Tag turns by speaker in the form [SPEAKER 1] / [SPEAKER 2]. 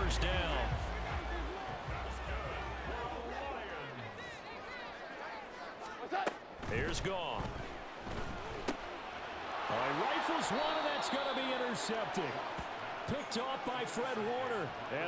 [SPEAKER 1] first down. Here's gone. All right, rifles one, and that's going to be intercepted. Picked off by Fred Warner.